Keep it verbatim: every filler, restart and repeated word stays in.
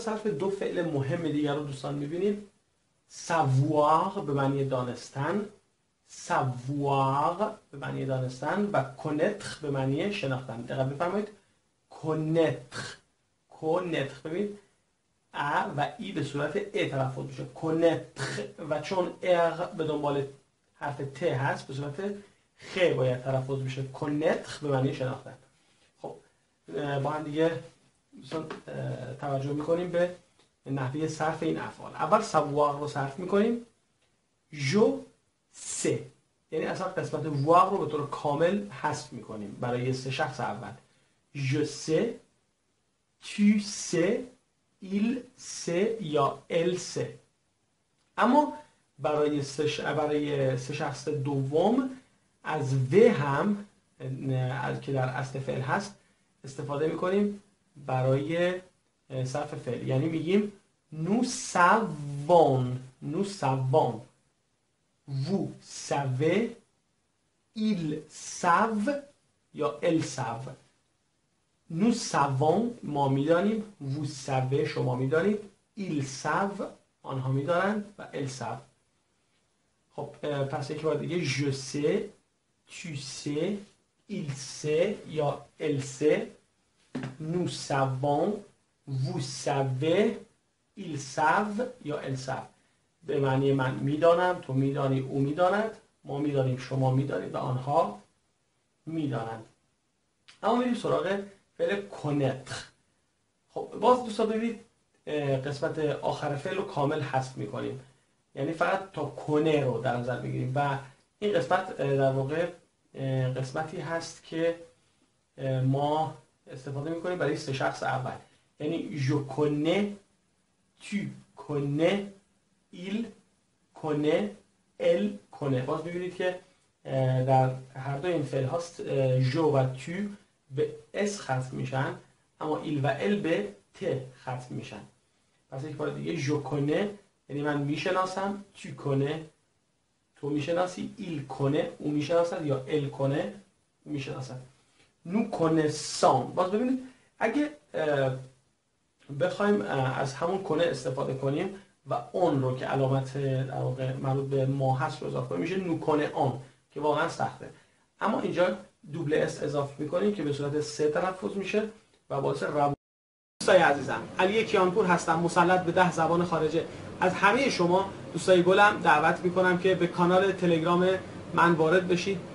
صرف دو فعل مهم دیگر رو دوستان میبینیم. savoir به معنی دانستن، savoir به معنی دانستن و connaître به معنی شناختن. دقت بفرمایید. connaître connaître ببینید ا و ای به صورت ا تلفظ میشه. connaître و چون ار به دنبال حرف ت هست به صورت خ باید تلفظ بشه. connaître به معنی شناختن. خب با هم دیگه توجه میکنیم به نحوه صرف این افعال. اول savoir رو صرف میکنیم. je sais، یعنی اصلا قسمت voir رو به طور کامل حذف میکنیم برای سه شخص اول. je sais، tu sais، il sait یا elle sait. اما برای سه برای سه شخص دوم از و هم که در اصل فعل هست استفاده میکنیم برای صرف فعل. یعنی میگیم nous savons، nous savons، vous savez، ils savent یا elles savent. nous savons ما میدانیم، vous savez شما میدانید، ils savent آنها میدانند و elles savent. خب پس یک بار دیگه je sais، tu sais، il sait یا elle sait، nous savons، vous savez، ils savent یا elles savent. به معنی من میدانم، تو میدانی، او میداند، ما میدانیم، شما میدانید و آنها میدانند. اما میریم سراغ فعل connaître. خب باز دوستان ببینید قسمت آخر فعل رو کامل حذف میکنیم، یعنی فقط تا کنه رو در نظر بگیریم و این قسمت در واقع قسمتی هست که ما استفاده میکنیم برای سه شخص اول. یعنی je connais، tu connais، il connaît، elle connaît. باز ببینید که در هر دو این فعل هاست je و tu به اس ختم میشن، اما il و elle به ت ختم میشن. پس یک بار دیگه je connais یعنی من میشناسم، tu connais تو میشناسی، il connaît او میشناسد یا elle connaît او میشناسد. nous connaissons. باز ببینید اگه بخوایم از همون کنه استفاده کنیم و اون رو که علامت در واقع مربوط به ما هست رو اضافه کنیم میشه nous connaissons که واقعا سخته. اما اینجا دوبل اس اضافه میکنیم که به صورت سه تلفظ میشه و باعث روان. دوستای عزیزم، علی کیانپور هستم، مسلط به ده زبان خارجه. از همه شما دوستای گلم دعوت میکنم که به کانال تلگرام من وارد بشید